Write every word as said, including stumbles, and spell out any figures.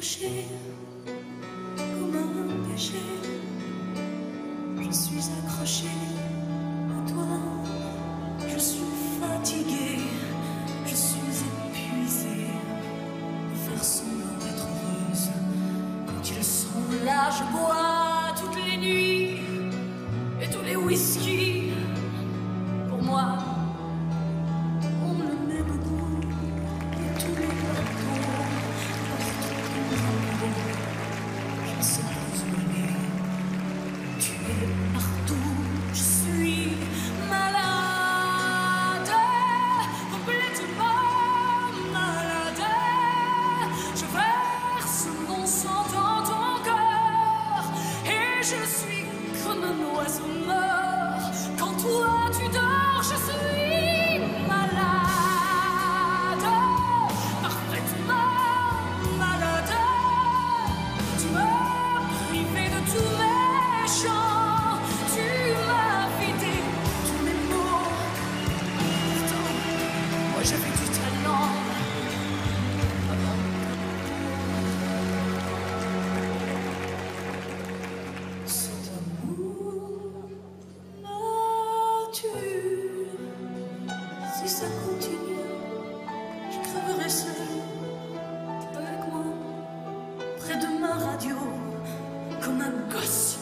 accrochée comme un péché. Je suis accrochée à toi. Je suis fatiguée, je suis épuisée de faire semblant d'être heureuse. Quand ils sont là, je bois toutes les nuits et tous les whisky. Pour moi, on le met beaucoup et tous les bateaux partout. Je ne sais pas où aller. Tu es partout, je suis malade, complètement malade. Je verse mon sang dans ton cœur et je suis comme un oiseau mort. Quand toi tu dors, je suis malade, parfaitement malade. Tu m'as privé de tous mes chants, tu m'as vidé tous mes mots. Pourtant, moi j'avais du talent. Cet amour m'a tué. Si ça continue, je crèverai seule avec moi, près de ma radio, comme un gosse.